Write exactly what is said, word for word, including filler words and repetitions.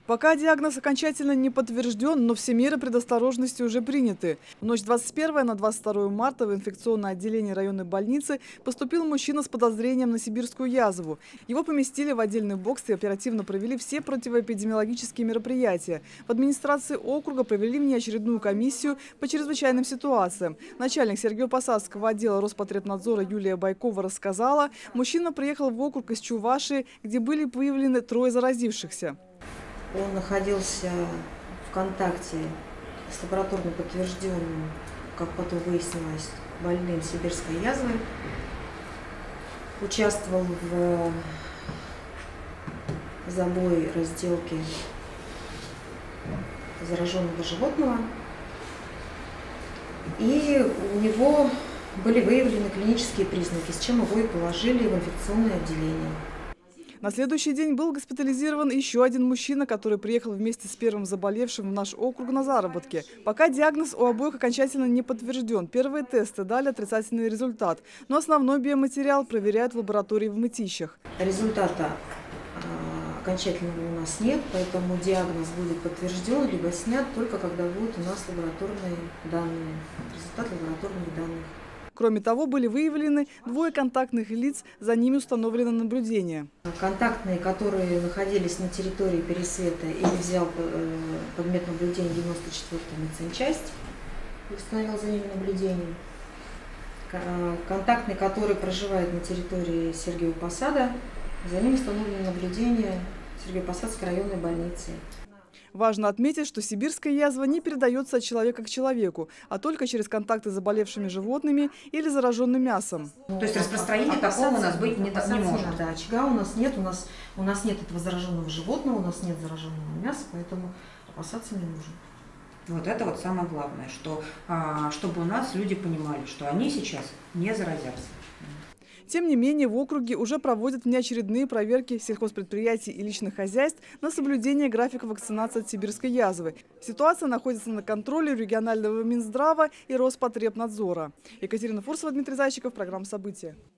Пока диагноз окончательно не подтвержден, но все меры предосторожности уже приняты. В ночь двадцать первое на двадцать второе марта в инфекционное отделение районной больницы поступил мужчина с подозрением на сибирскую язву. Его поместили в отдельный бокс и оперативно провели все противоэпидемиологические мероприятия. В администрации округа провели внеочередную комиссию по чрезвычайным ситуациям. Начальник Сергиево-Посадского отдела Роспотребнадзора Юлия Байкова рассказала, мужчина приехал в округ из Чувашии, где были выявлены трое заразившихся. Он находился в контакте с лабораторно подтвержденным, как потом выяснилось, больным сибирской язвой. Участвовал в забое разделки зараженного животного. И у него были выявлены клинические признаки, с чем его и положили в инфекционное отделение. На следующий день был госпитализирован еще один мужчина, который приехал вместе с первым заболевшим в наш округ на заработки. Пока диагноз у обоих окончательно не подтвержден. Первые тесты дали отрицательный результат, но основной биоматериал проверяют в лаборатории в Мытищах. Результата окончательного у нас нет, поэтому диагноз будет подтвержден либо снят только когда будут у нас лабораторные данные, результат лабораторных данных. Кроме того, были выявлены двое контактных лиц, за ними установлено наблюдение. Контактные, которые находились на территории Пересвета или взял под меднаблюдение девяносто четвёртая медсанчасть и установил за ними наблюдение. Контактные, которые проживают на территории Сергиева-Посада, за ними установлено наблюдение Сергиево-Посадской районной больницы. Важно отметить, что сибирская язва не передается от человека к человеку, а только через контакты с заболевшими животными или зараженным мясом. То есть распространения такого у нас быть не, не может? Да, очага у нас нет, у нас, у нас нет этого зараженного животного, у нас нет зараженного мяса, поэтому опасаться не нужно. Вот это вот самое главное, что, чтобы у нас люди понимали, что они сейчас не заразятся. Тем не менее, в округе уже проводят внеочередные проверки сельхозпредприятий и личных хозяйств на соблюдение графика вакцинации от сибирской язвы. Ситуация находится на контроле регионального Минздрава и Роспотребнадзора. Екатерина Фурсова, Дмитрий Зайчиков, программа «События».